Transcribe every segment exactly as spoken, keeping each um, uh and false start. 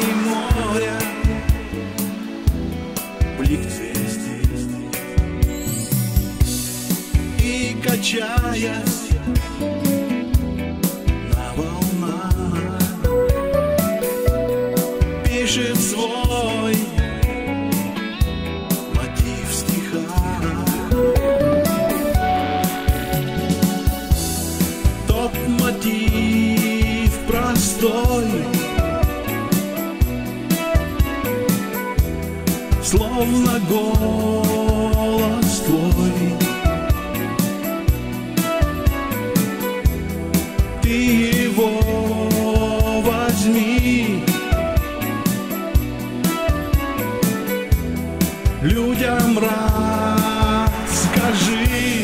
моря, блик звезд, и качаясь на волнах, пишет свой мотив в стихах. Тот мотив простой, словно голос твой. Ты его возьми, людям расскажи.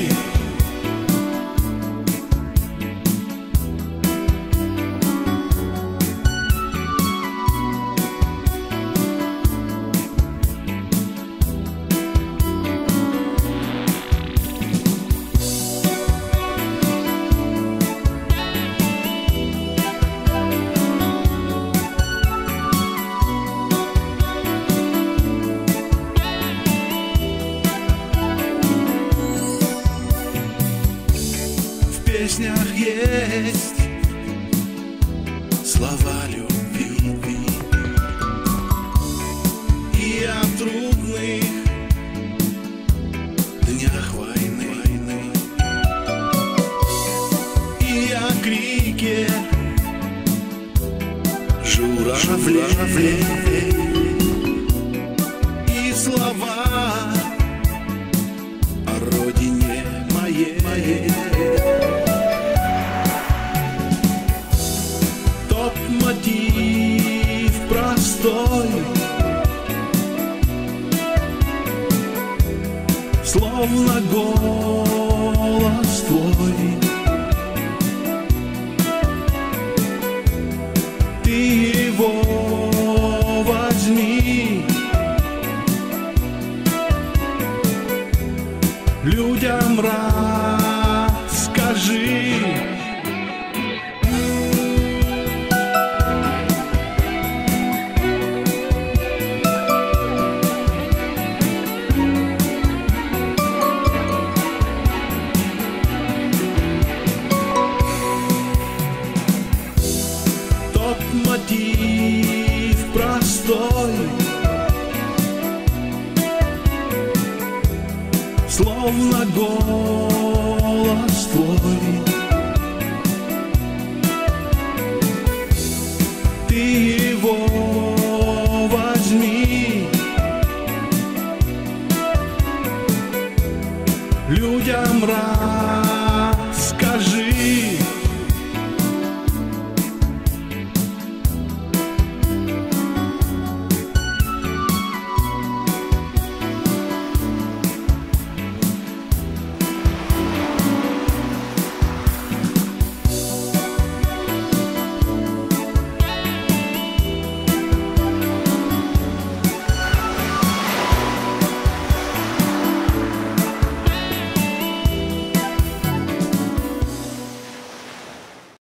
В песнях есть слова любви, и о трудных днях войны, и о крике журавлей, и слова о родине моей. Тот мотив простой, словно голос твой. Ты его возьми, людям расскажи. Тот мотив простой, словно голос твой. Ты его возьми, людям расскажи.